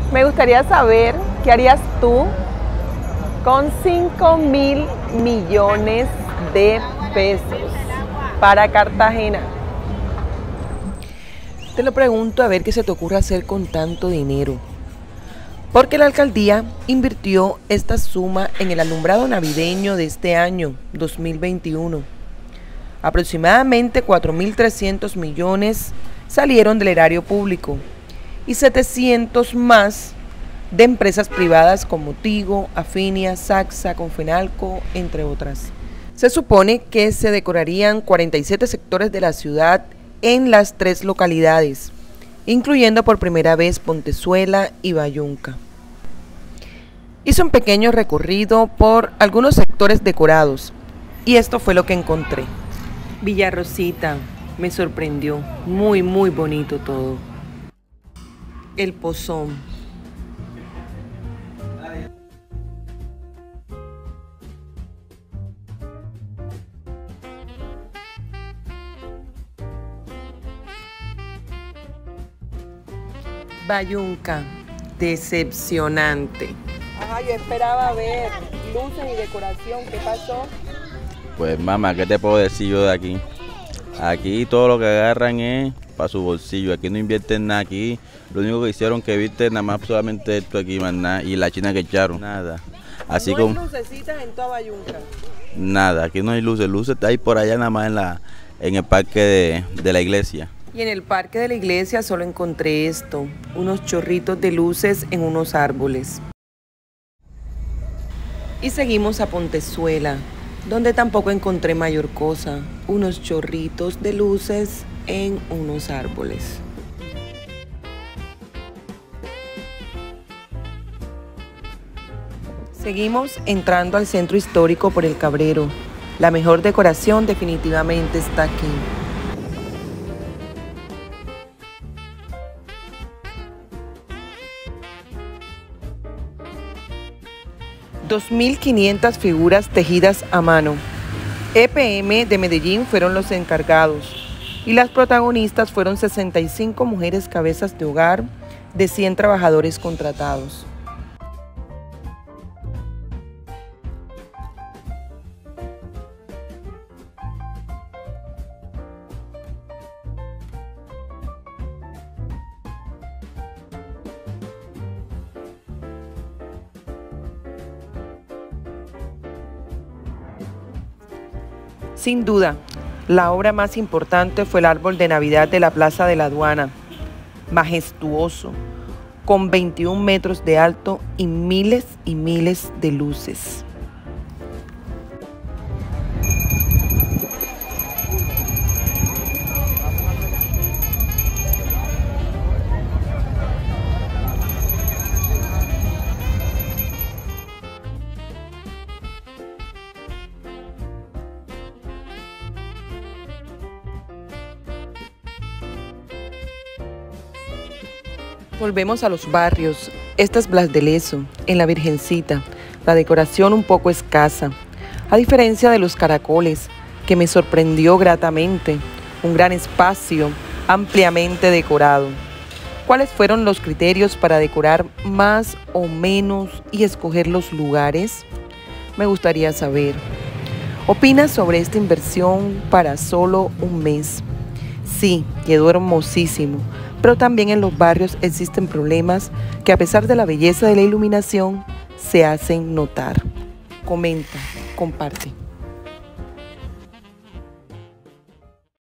Me gustaría saber qué harías tú con 5.000 millones de pesos para Cartagena. Te lo pregunto a ver qué se te ocurre hacer con tanto dinero. Porque la alcaldía invirtió esta suma en el alumbrado navideño de este año, 2021. Aproximadamente 4.300 millones salieron del erario público y 700 más de empresas privadas como Tigo, Afinia, Saxa, Confenalco, entre otras. Se supone que se decorarían 47 sectores de la ciudad en las 3 localidades, incluyendo por primera vez Pontezuela y Bayunca. Hice un pequeño recorrido por algunos sectores decorados y esto fue lo que encontré. Villa Rosita, me sorprendió, muy bonito todo. El Pozón. Bayunca, decepcionante. Ajá, yo esperaba ver luces y decoración. ¿Qué pasó? Pues mamá, ¿qué te puedo decir yo de aquí? Aquí todo lo que agarran es para su bolsillo, aquí no invierten nada, aquí lo único que hicieron que viste nada más solamente esto aquí, más nada, y la china que echaron, nada. Así no como hay lucecitas en toda Bayunca. nada, aquí no hay luces, luces hay por allá nada más en el parque de la iglesia. Y en el parque de la iglesia solo encontré esto, unos chorritos de luces en unos árboles. Y seguimos a Pontezuela, donde tampoco encontré mayor cosa, unos chorritos de luces en unos árboles. Seguimos entrando al centro histórico por el Cabrero. La mejor decoración definitivamente está aquí. $2.500 figuras tejidas a mano. EPM de Medellín fueron los encargados y las protagonistas fueron 65 mujeres cabezas de hogar de 100 trabajadores contratados. Sin duda, la obra más importante fue el árbol de Navidad de la Plaza de la Aduana, majestuoso, con 21 metros de alto y miles de luces. Volvemos a los barrios. Esta es Blas de Lezo, en la Virgencita. La decoración un poco escasa, a diferencia de los Caracoles, que me sorprendió gratamente. Un gran espacio, ampliamente decorado. ¿Cuáles fueron los criterios para decorar más o menos y escoger los lugares? Me gustaría saber. ¿Opinas sobre esta inversión para solo un mes? Sí, quedó hermosísimo, pero también en los barrios existen problemas que a pesar de la belleza de la iluminación, se hacen notar. Comenta, comparte.